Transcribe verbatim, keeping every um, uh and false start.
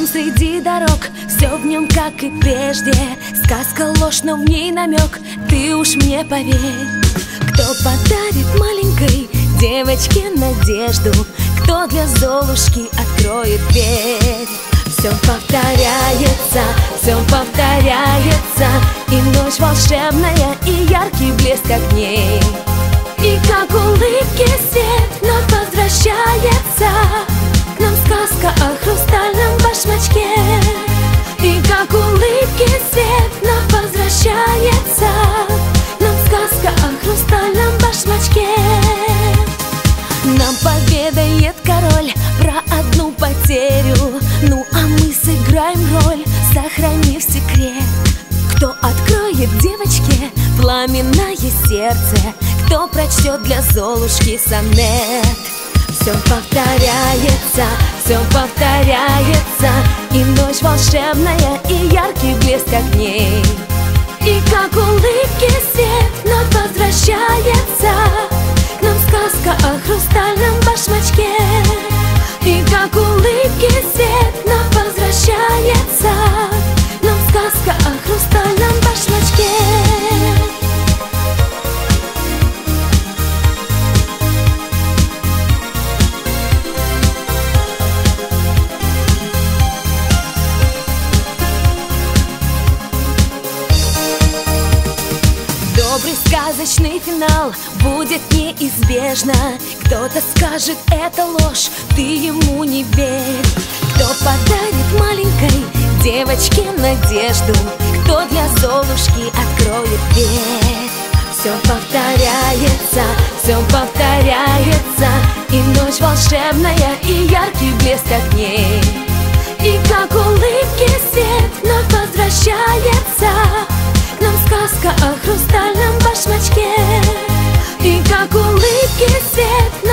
среди дорог, все в нем как и прежде. Сказка ложь, но в ней намек, ты уж мне поверь. Кто подарит маленькой девочке надежду, кто для Золушки откроет дверь? Все повторяется, все повторяется, и ночь волшебная, и яркий блеск огней. И как улыбки свет вновь возвращается к нам сказка о хрустальном башмачке. И как улыбки свет вновь возвращается к нам сказка о хрустальном башмачке. Нам поведает король про одну потерю, ну а мы сыграем роль, сохранив секрет. Кто откроет девочке пламенное сердце, кто прочтет для Золушки сонет? Все повторяется, все повторяется, и ночь волшебная, и яркий блеск огней. И как улыбки свет вновь возвращается к нам сказка о хрустальном башмачке. И как улыбки свет вновь возвращается к нам сказка о хрустальном башмачке. Добрый сказочный финал будет неизбежно. Кто-то скажет, это ложь, ты ему не верь. Кто подарит маленькой девочке надежду, кто для Золушки откроет дверь? Все повторяется, все повторяется, и ночь волшебная, и яркий блеск огней. И как улыбки свет вновь возвращается к нам сказка о хрустальном башмачке. И как улыбки свет